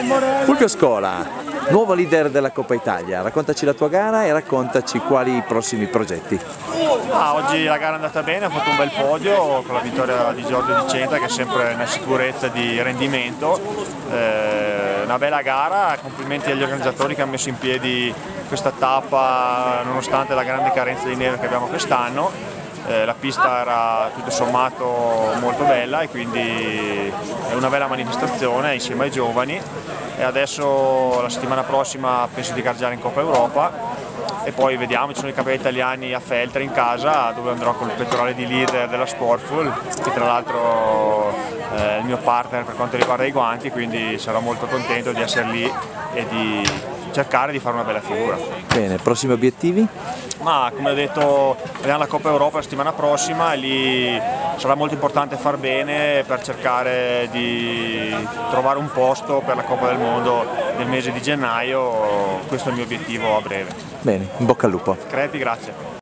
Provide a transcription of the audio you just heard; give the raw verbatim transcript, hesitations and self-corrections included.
Fulvio Scola, nuovo leader della Coppa Italia, raccontaci la tua gara e raccontaci quali prossimi progetti. Ah, oggi la gara è andata bene, ho fatto un bel podio con la vittoria di Giorgio Di Centa, che è sempre una sicurezza di rendimento. Eh, una bella gara, complimenti agli organizzatori che hanno messo in piedi questa tappa nonostante la grande carenza di neve che abbiamo quest'anno. Eh, la pista era tutto sommato molto bella e quindi è una bella manifestazione insieme ai giovani, e adesso la settimana prossima penso di gareggiare in Coppa Europa e poi vediamo, ci sono i campionati italiani a Feltre in casa dove andrò con il pettorale di leader della Sportful, che tra l'altro è il mio partner per quanto riguarda i guanti, quindi sarò molto contento di essere lì e di cercare di fare una bella figura. Bene, prossimi obiettivi? Ma come ho detto, vediamo la Coppa Europa la settimana prossima e lì sarà molto importante far bene per cercare di trovare un posto per la Coppa del Mondo nel mese di gennaio. Questo è il mio obiettivo a breve. Bene, in bocca al lupo. Crepi, grazie.